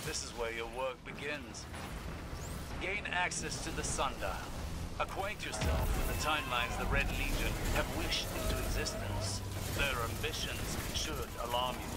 This is where your work begins. Gain access to the Sundial. Acquaint yourself with the timelines the Red Legion have wished into existence. Their ambitions should alarm you.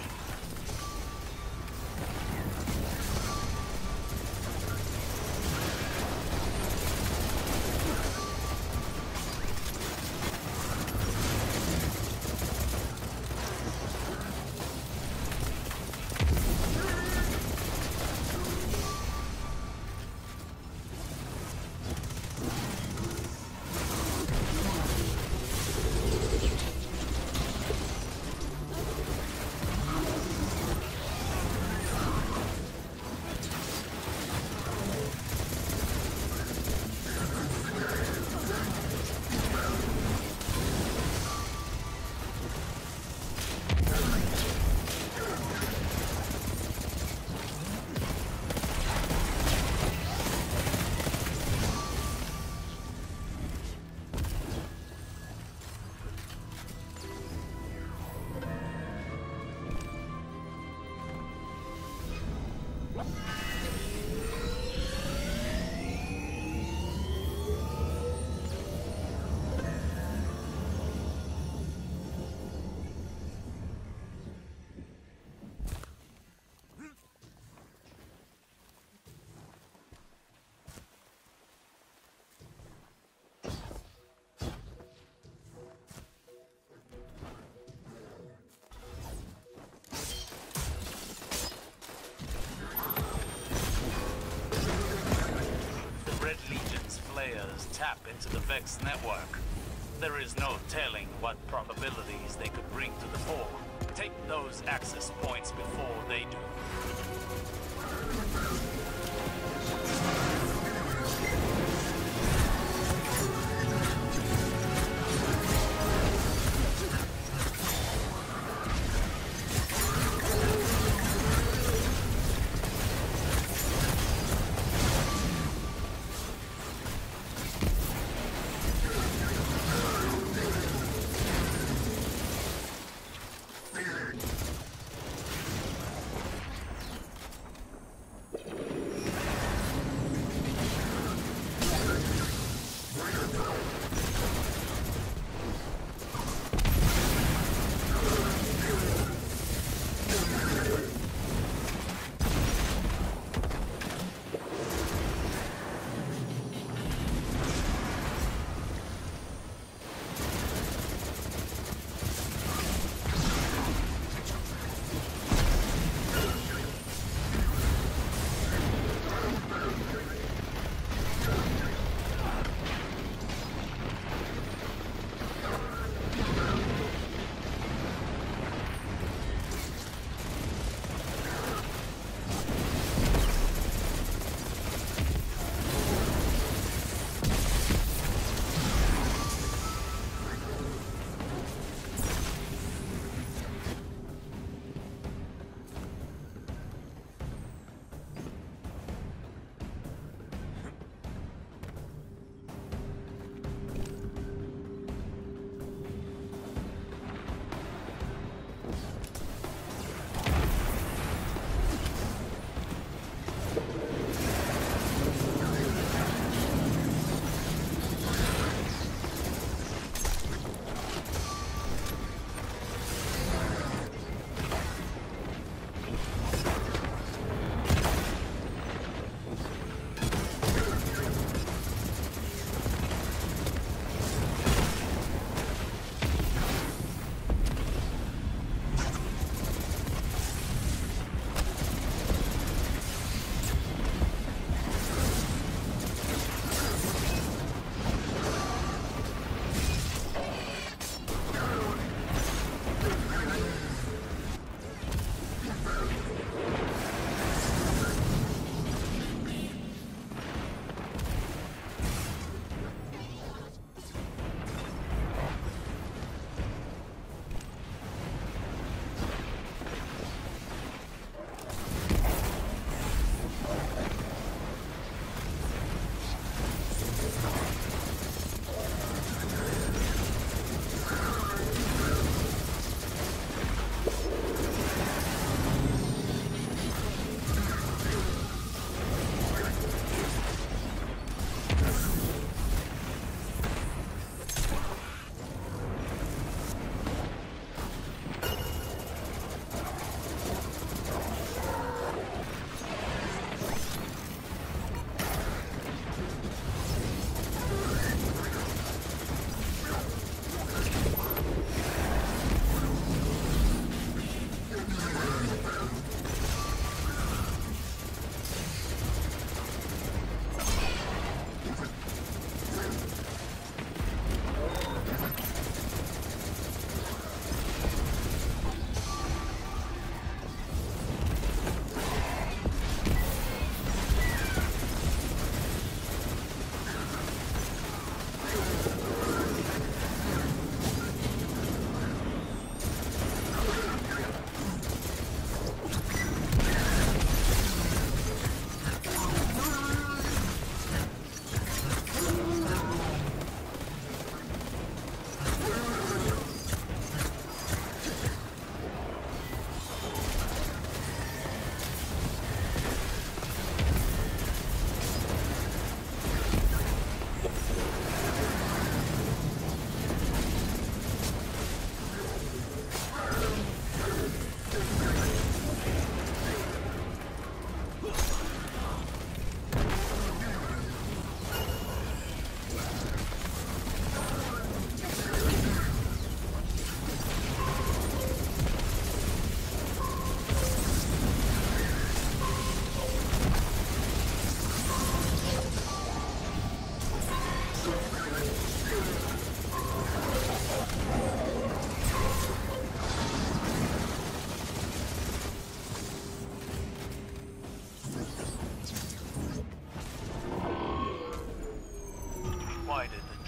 Red Legion's flares tap into the Vex network. There is no telling what probabilities they could bring to the fore. Take those access points before they do.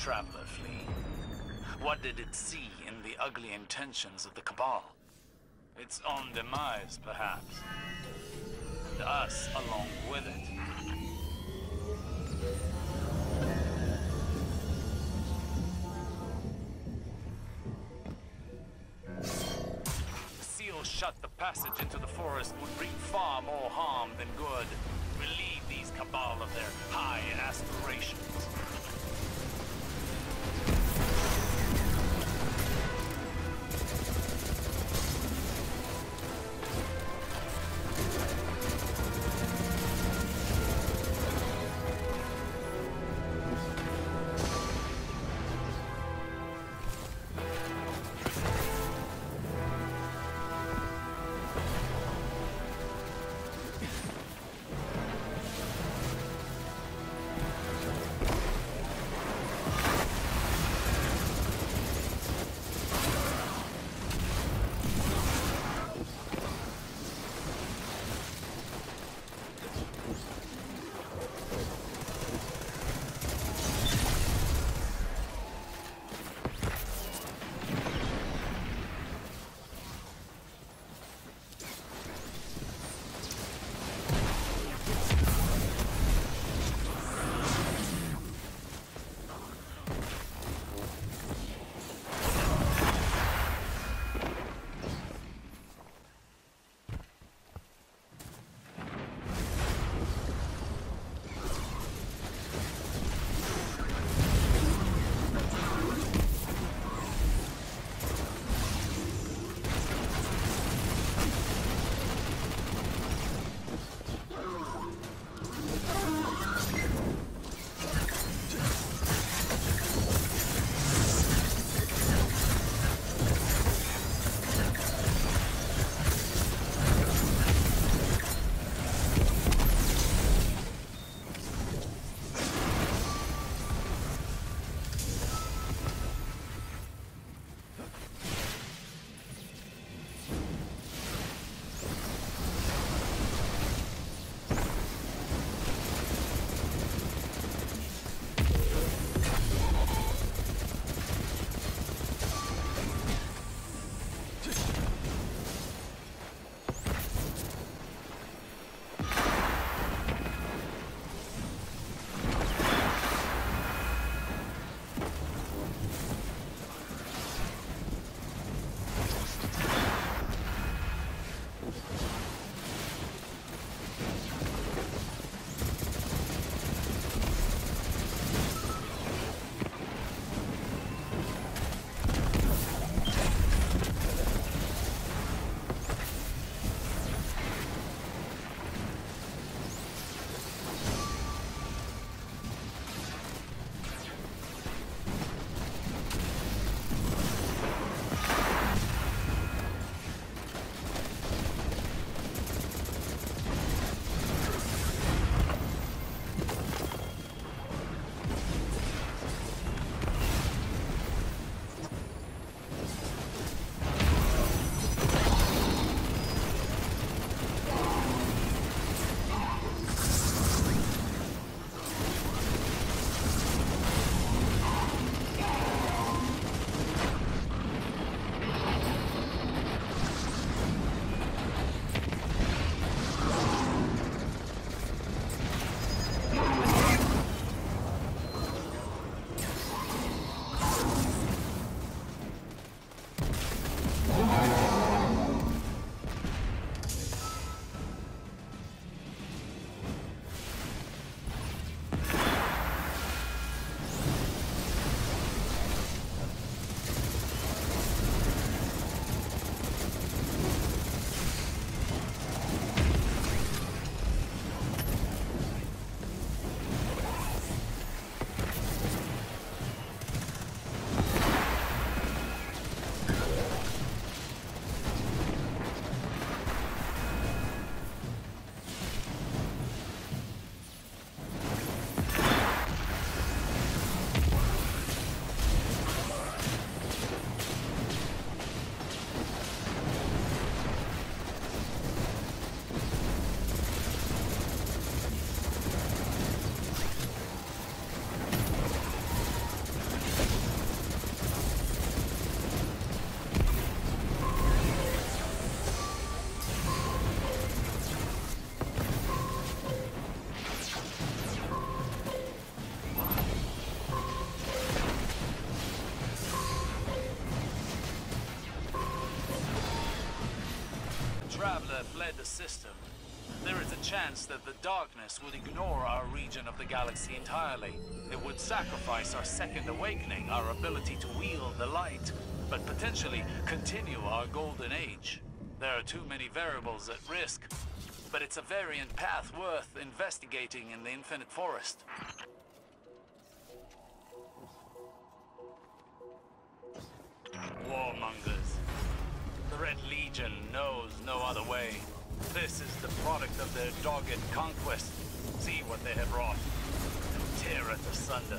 traveler flee? What did it see in the ugly intentions of the Cabal? Its own demise, perhaps. And us along with it. Seal shut the passage into the forest would bring far more harm than good. Relieve these Cabal of their high aspirations. Traveler fled the system, there is a chance that the darkness would ignore our region of the galaxy entirely. It would sacrifice our second awakening, our ability to wield the light, but potentially continue our golden age. There are too many variables at risk, but it's a variant path worth investigating in the Infinite Forest. Warmongers. The Red Legion knows no other way. This is the product of their dogged conquest. See what they have wrought, and tear it asunder.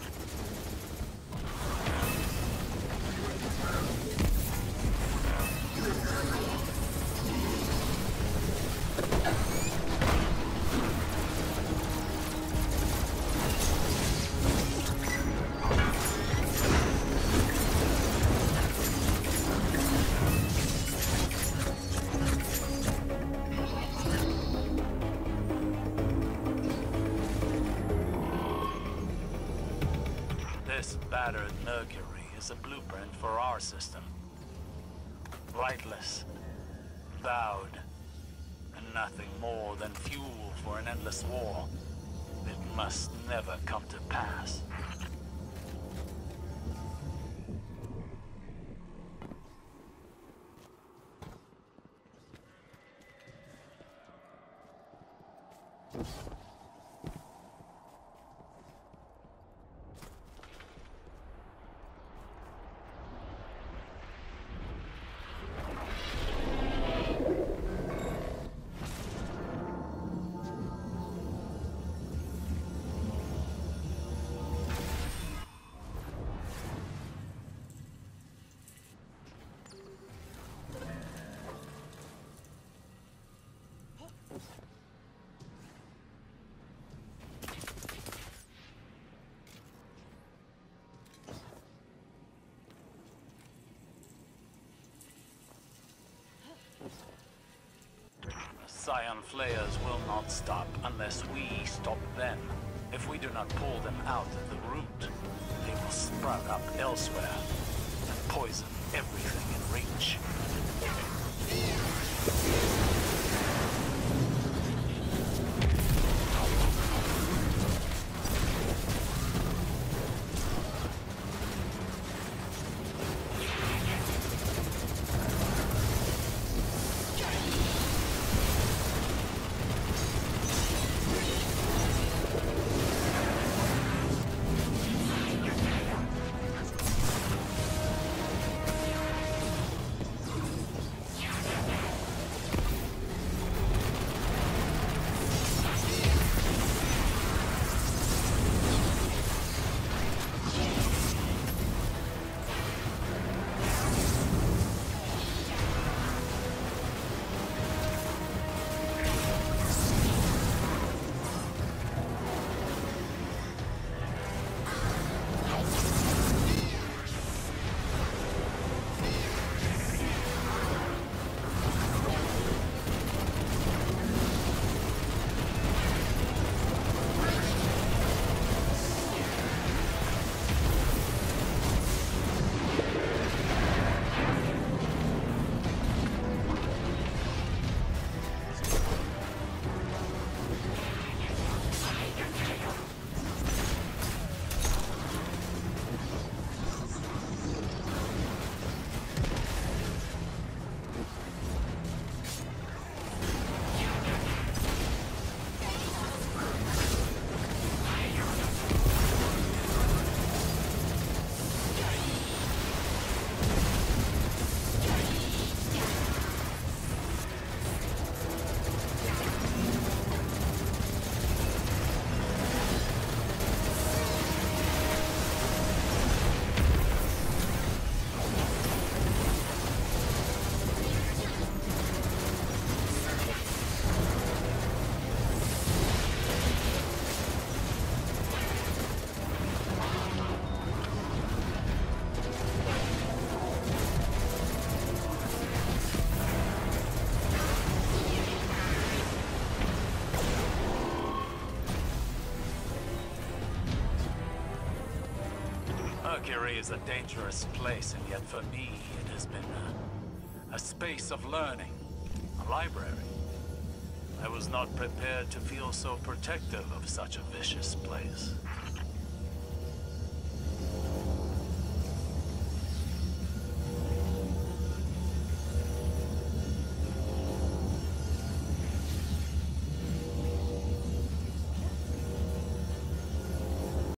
This battered Mercury is a blueprint for our system. Lightless, bowed, and nothing more than fuel for an endless war. It must never come to pass. Scion Flayers will not stop unless we stop them. If we do not pull them out at the root, they will sprout up elsewhere and poison everything in reach. Mercury is a dangerous place, and yet for me it has been a space of learning, a library. I was not prepared to feel so protective of such a vicious place.